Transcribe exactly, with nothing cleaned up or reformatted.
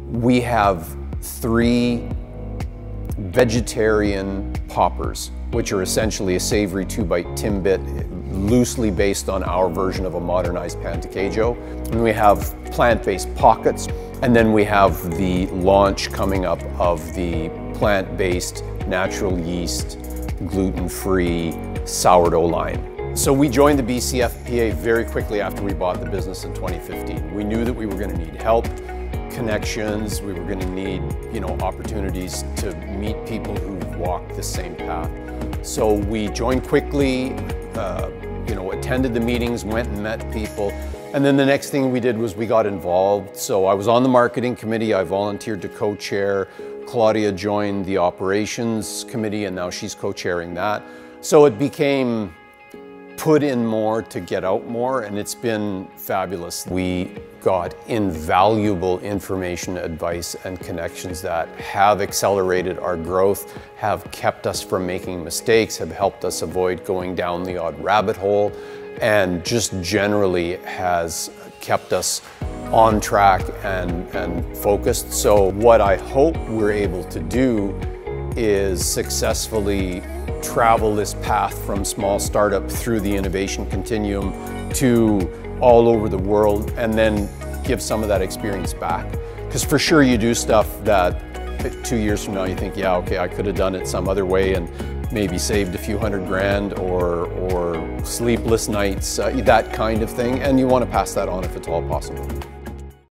We have three vegetarian poppers, which are essentially a savory two-bite timbit, loosely based on our version of a modernized pantaquejo. And we have plant-based pockets, and then we have the launch coming up of the plant-based, natural yeast, gluten-free sourdough line. So we joined the B C F P A very quickly after we bought the business in twenty fifteen. We knew that we were going to need help, connections, we were going to need, you know, opportunities to meet people who've walked the same path. So we joined quickly, uh, you know, attended the meetings, went and met people. And then the next thing we did was we got involved. So I was on the marketing committee, I volunteered to co-chair. Claudia joined the operations committee and now she's co-chairing that. So it became put in more to get out more, and it's been fabulous. We got invaluable information, advice, and connections that have accelerated our growth, have kept us from making mistakes, have helped us avoid going down the odd rabbit hole, and just generally has kept us on track and, and focused. So what I hope we're able to do is successfully travel this path from small startup through the innovation continuum to all over the world, and then give some of that experience back. Because for sure you do stuff that two years from now you think, yeah, okay, I could have done it some other way and maybe saved a few hundred grand or, or sleepless nights, uh, that kind of thing, and you want to pass that on if it's all possible.